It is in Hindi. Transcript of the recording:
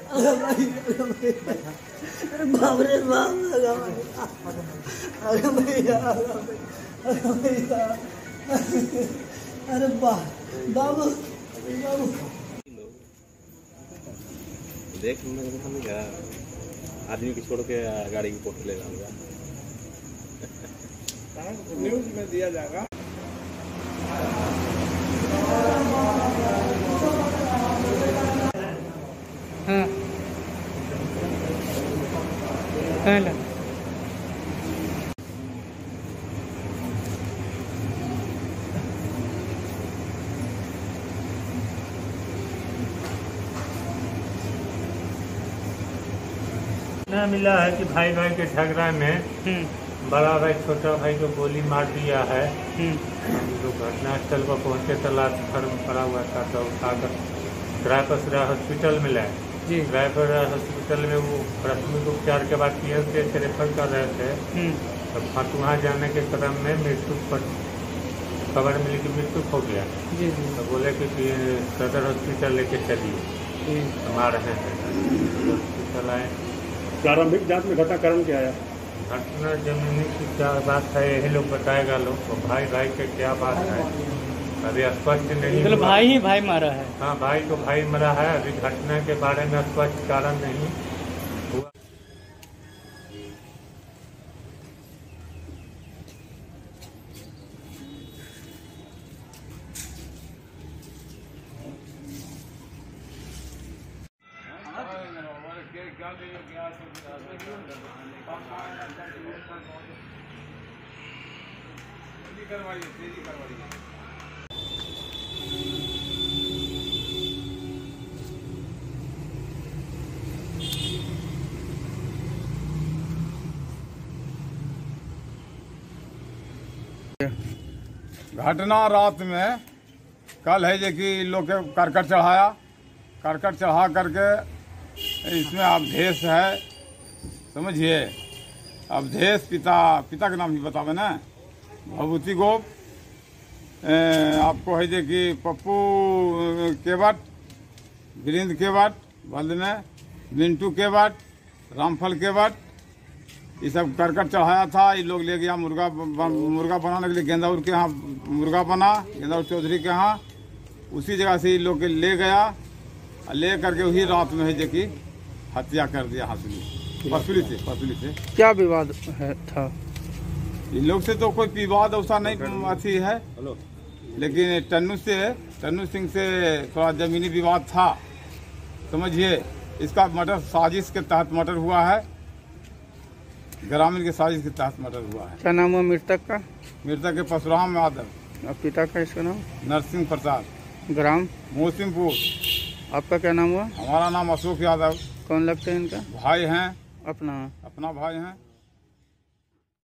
बाप रे बाप, अरे भैया, अरे बाबू बाबू देख क्या आदमी को छोड़ के गाड़ी की फोटो ले जाऊंगा। न्यूज में दिया जाएगा। हाँ ना मिला है कि भाई भाई के झगड़ा में बड़ा भाई छोटा भाई को गोली मार दिया है। जो घटनास्थल पर पहुंचे तो लाश घर में पड़ा हुआ था, तो उठाकर रायपुर हॉस्पिटल में लाए। रायपुर हॉस्पिटल में वो प्राथमिक उपचार के बाद PMC से रेफर कर रहे थे। तो फतुहा जाने के क्रम में मृत्यु पर खबर मिली कि मृत्यु हो गया। तो बोले कि सदर हॉस्पिटल लेके चलिए, हमारे हैं हॉस्पिटल आए। प्रारंभिक जांच में घटना कारण क्या आया? घटना जमीनी की क्या बात है यही लोग बताएगा। लोग तो भाई भाई के क्या बात है अभी स्पष्ट नहीं। मतलब भाई ही भाई मारा है? हाँ, भाई को भाई मरा है। अभी घटना के बारे में स्पष्ट कारण नहीं हुआ। घटना रात में कल है जो कि लोग के करकट चढ़ाया, करकट चढ़ा करके इसमें अवधेश है, समझिए। अवधेश पिता का नाम ही बतावे ना, भभूति गोप, आपको है जो कि पप्पू केवट, वीरेंद्र केवट, बल्द में मिंटू केवट, रामफल केवट, ये सब करकट चढ़ाया था। ये लोग ले गया मुर्गा बनाने के लिए। गेंदाउर के यहाँ मुर्गा बना, गेंदाउर चौधरी के यहाँ। उसी जगह से ये लोग ले गया, ले करके वही रात में है जो कि हत्या कर दिया। पसुली से क्या विवाद है था? इन लोग से तो कोई विवाद ऐसा नहीं अथी है, लेकिन टन्नू सिंह से थोड़ा जमीनी विवाद था, समझिए। इसका मर्डर साजिश के तहत मर्डर हुआ है, ग्रामीण के साजिश के तहत मर्डर हुआ है। क्या नाम हुआ मृतक का? मृतक के परशुराम यादव। और पिता का इसका नाम? नरसिंह प्रसाद, ग्राम मोहसिनपुर। आपका क्या नाम हुआ? हमारा नाम अशोक यादव। कौन लगते हैं इनका? भाई हैं, अपना अपना भाई हैं।